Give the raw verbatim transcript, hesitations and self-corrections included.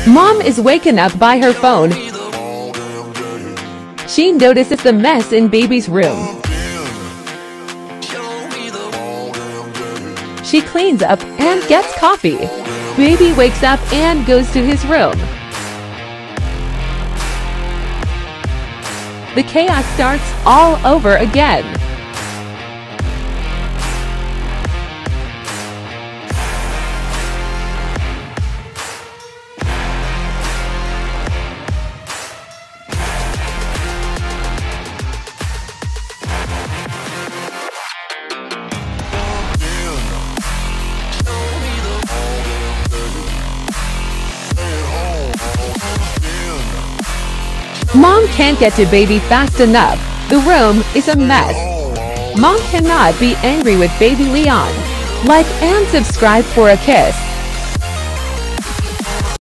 Mom is waken up by her phone. She notices the mess in baby's room. She cleans up and gets coffee. Baby wakes up and goes to his room. The chaos starts all over again. Mom can't get to baby fast enough. The room is a mess. Mom cannot be angry with baby Leon. Like and subscribe for a kiss.